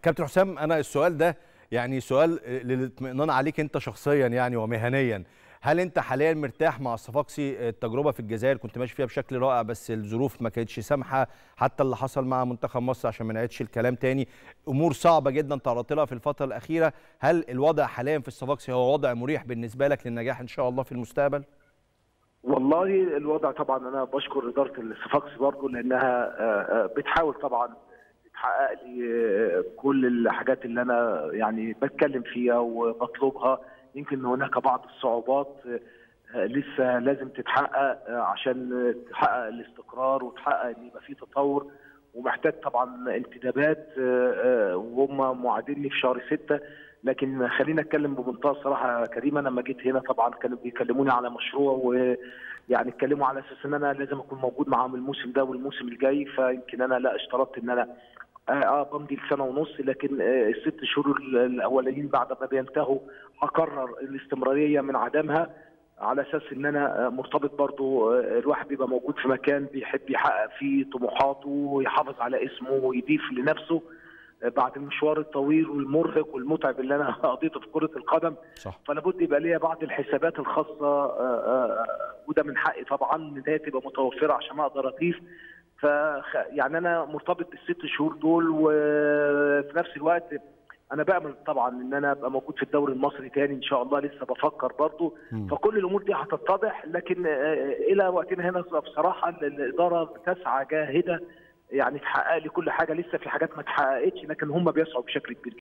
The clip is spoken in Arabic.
كابتن حسام، انا السؤال ده يعني سؤال للاطمئنان عليك انت شخصيا يعني ومهنيا. هل انت حاليا مرتاح مع الصفاقسي؟ التجربه في الجزائر كنت ماشي فيها بشكل رائع، بس الظروف ما كانتش سامحه، حتى اللي حصل مع منتخب مصر عشان ما نعيدش الكلام تاني، امور صعبه جدا تعرضت لها في الفتره الاخيره. هل الوضع حاليا في الصفاقسي هو وضع مريح بالنسبه لك للنجاح ان شاء الله في المستقبل؟ والله الوضع طبعا انا بشكر اداره الصفاقسي برضه لانها بتحاول طبعا تحقق لي كل الحاجات اللي انا يعني بتكلم فيها وبطلبها. يمكن هناك بعض الصعوبات لسه لازم تتحقق عشان تحقق الاستقرار وتحقق ان يبقى في تطور، ومحتاج طبعا انتدابات وهم موعديني في شهر 6. لكن خلينا اتكلم بمنتهى الصراحه يا كريم، انا لما جيت هنا طبعا كانوا بيكلموني على مشروع، ويعني اتكلموا على اساس ان انا لازم اكون موجود معاهم الموسم ده والموسم الجاي. فيمكن انا لا اشترطت ان انا بمضي لسنه ونص، لكن الست شهور الاولانيين بعد ما بينتهوا اقرر الاستمراريه من عدمها، على اساس ان انا مرتبط برضو. الواحد بيبقى موجود في مكان بيحب يحقق فيه طموحاته ويحافظ على اسمه ويضيف لنفسه بعد المشوار الطويل والمرهق والمتعب اللي انا قضيته في كرة القدم. صح. فلا بد يبقى ليا بعض الحسابات الخاصة، وده من حقي طبعا ان هي تبقى متوفرة عشان اقدر اضيف. يعني انا مرتبط بالست شهور دول، وفي نفس الوقت انا بامل طبعا ان انا ابقى موجود في الدوري المصري تاني ان شاء الله، لسه بفكر برضه. فكل الامور دي هتتضح، لكن الى وقتنا هنا بصراحه الاداره بتسعى جاهده يعني تحقق لي كل حاجه. لسه في حاجات ما اتحققتش، لكن هم بيسعوا بشكل كبير.